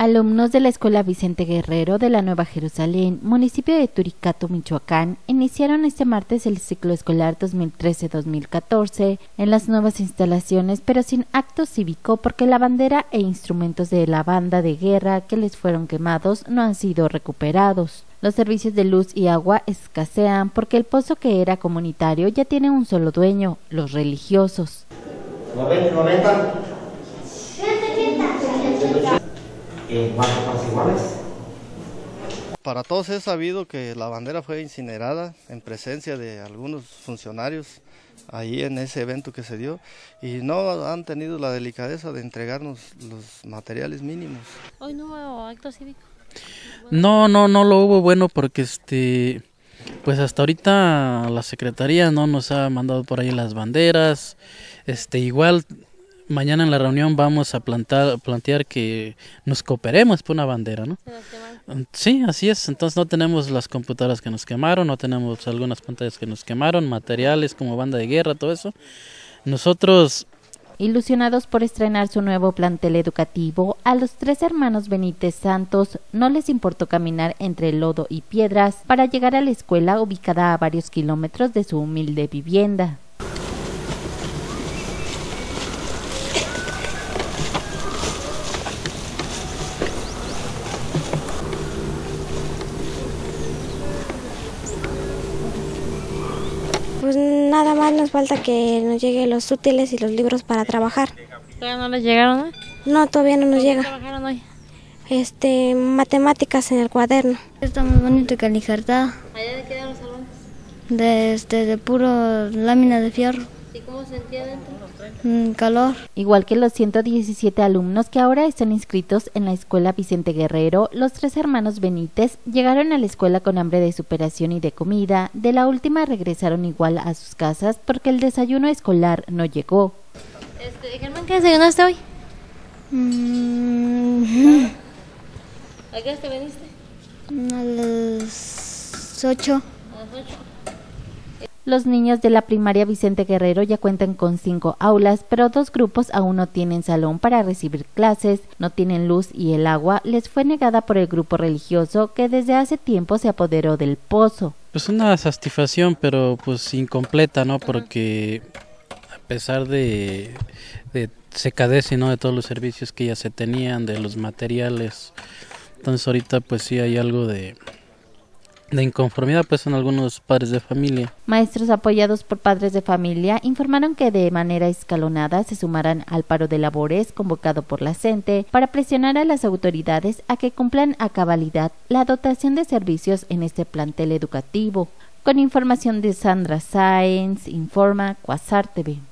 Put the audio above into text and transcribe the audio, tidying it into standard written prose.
Alumnos de la Escuela Vicente Guerrero de la Nueva Jerusalén, municipio de Turicato, Michoacán, iniciaron este martes el ciclo escolar 2013-2014 en las nuevas instalaciones, pero sin acto cívico porque la bandera e instrumentos de la banda de guerra que les fueron quemados no han sido recuperados. Los servicios de luz y agua escasean porque el pozo que era comunitario ya tiene un solo dueño, los religiosos. 90. ¿En cuántas partes iguales? Para todos es sabido que la bandera fue incinerada en presencia de algunos funcionarios ahí en ese evento que se dio y no han tenido la delicadeza de entregarnos los materiales mínimos. ¿Hoy no hubo acto cívico? No lo hubo, bueno, porque pues hasta ahorita la Secretaría no nos ha mandado por ahí las banderas. Igual mañana en la reunión vamos a plantear que nos cooperemos por una bandera, ¿no? ¿Se las quemaron? Sí, así es. Entonces no tenemos las computadoras que nos quemaron, no tenemos algunas pantallas que nos quemaron, materiales como banda de guerra, todo eso. Nosotros... Ilusionados por estrenar su nuevo plantel educativo, a los 3 hermanos Benítez Santos no les importó caminar entre lodo y piedras para llegar a la escuela ubicada a varios kilómetros de su humilde vivienda. Pues nada más nos falta que nos lleguen los útiles y los libros para trabajar. ¿Todavía no les llegaron hoy? No, todavía no nos ¿Qué llega. trabajaron hoy? Matemáticas en el cuaderno. Está muy bonito calijartado, ¿Allá de qué eran los salones? de puro lámina de fierro, ¿Y cómo se sentía dentro? calor. Igual que los 117 alumnos que ahora están inscritos en la Escuela Vicente Guerrero, los 3 hermanos Benítez llegaron a la escuela con hambre de superación y de comida. De la última regresaron igual a sus casas porque el desayuno escolar no llegó. Germán, ¿qué desayunaste hoy? ¿A qué hora te viniste? A las 8. A las 8. Los niños de la primaria Vicente Guerrero ya cuentan con 5 aulas, pero 2 grupos aún no tienen salón para recibir clases, no tienen luz y el agua les fue negada por el grupo religioso que desde hace tiempo se apoderó del pozo. Pues una satisfacción, pero pues incompleta, ¿no? Porque a pesar de se cadece, ¿no? De todos los servicios que ya se tenían, de los materiales. Entonces ahorita pues sí hay algo de inconformidad pues en algunos padres de familia. Maestros apoyados por padres de familia informaron que de manera escalonada se sumarán al paro de labores convocado por la CENTE para presionar a las autoridades a que cumplan a cabalidad la dotación de servicios en este plantel educativo. Con información de Sandra Sáenz, informa Quasar TV.